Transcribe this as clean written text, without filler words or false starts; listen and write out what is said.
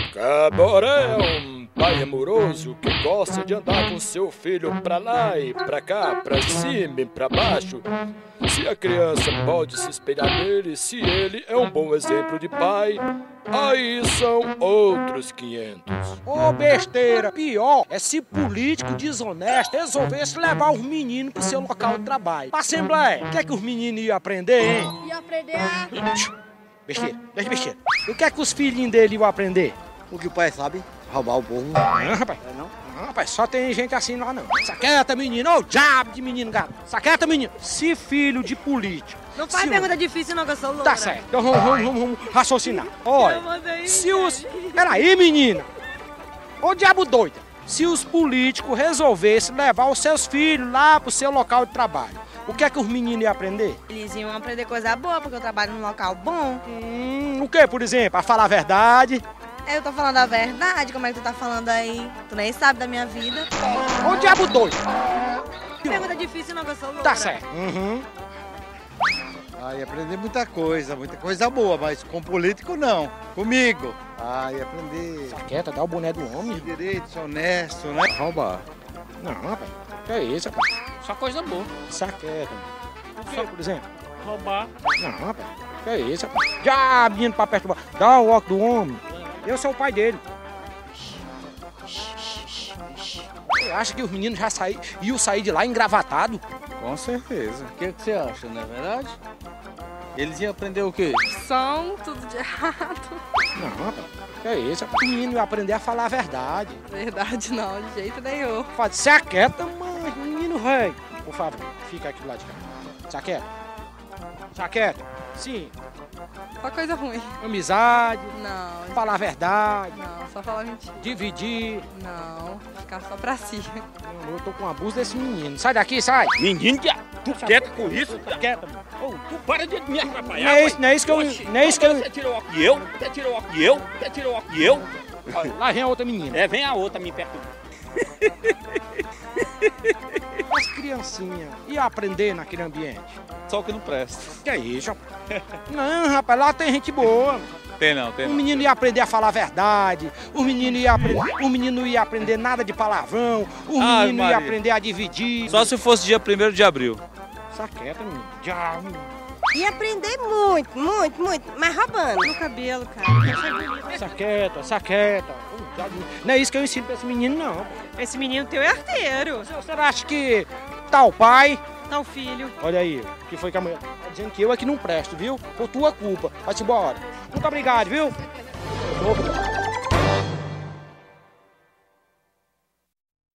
Caboré é um pai amoroso que gosta de andar com seu filho pra lá e pra cá, pra cima e pra baixo. Se a criança pode se espelhar nele, se ele é um bom exemplo de pai, aí são outros 500. Ô besteira, pior é se político desonesto resolvesse levar os meninos pro seu local de trabalho. Pra Assembleia, o que é que os meninos iam aprender, hein? Ia aprender a... Besteira, deixa besteira. O que é que os filhinhos dele iam aprender? O que o pai sabe? Roubar o povo. Não, rapaz. Não, rapaz, só tem gente assim lá não. Saqueta, menino. Ô, diabo de menino, gato. Saqueta, menino. Se filho de político. Não faz pergunta difícil não, que eu sou loura. Tá certo. Então vamos raciocinar. Olha, se os... Peraí, menina. Ô, diabo doido. Se os políticos resolvessem levar os seus filhos lá pro seu local de trabalho, o que é que os meninos iam aprender? Eles iam aprender coisa boa, porque eu trabalho num local bom. O que, por exemplo? A falar a verdade. Eu tô falando a verdade, como é que tu tá falando aí? Tu nem sabe da minha vida. Ô, diabo doido. Pergunta difícil não, que eu sou loura. Tá certo. Ia aprender muita coisa boa, mas com político não. Comigo. Ia aprender. Saqueta, dá o boné do homem. Direito, ser honesto, né? Roubar. Não, rapaz. Que é isso, rapaz? Só coisa boa. Saqueta. Só, por exemplo. Roubar. Não, rapaz. Que é isso, rapaz? Já, menino pra perturbar. Dá o óculos do homem. Eu sou o pai dele. Você acha que os meninos já iam sair de lá engravatados? Com certeza. O que você acha, não é verdade? Eles iam aprender o quê? Som, tudo de errado. Não, rapaz. Que é isso, rapaz? O menino ia aprender a falar a verdade. Verdade não, de jeito nenhum. Faz, se aquieta, mãe, menino rei. Por favor, fica aqui do lado de cá. Se aquieta. Se aquieta. Sim. Só coisa ruim. Amizade. Não. Falar a verdade. Não, só falar mentira. Dividir. Não, ficar só pra si. Eu tô com abuso desse menino. Sai daqui, sai. Menino, tu quieta com isso? Quieta, mano. Ô, tu para de me atrapalhar. Não é isso que eu... Você tirou o óculos e eu? Você tirou o óculos e eu? Você tirou o óculos e eu? Lá vem a outra menina. Vem a outra me perturbar. As criancinhas iam aprender naquele ambiente. Só o que não presta. Que é isso, rapaz? Não, rapaz, lá tem gente boa. Tem não. O menino ia aprender a falar a verdade. O menino ia aprender nada de palavrão. O menino ia aprender a dividir. Só se fosse dia 1º de abril. Saqueta, menino. Já, menino. Ia aprender muito, mas roubando. No cabelo, cara. Saqueta. Não é isso que eu ensino pra esse menino, não. Esse menino teu é arteiro. Você acha que tal pai... Tal filho. Olha aí, que foi que a mulher tá dizendo que eu é que não presto, viu? Por tua culpa. Vai-se embora. Muito obrigado, viu?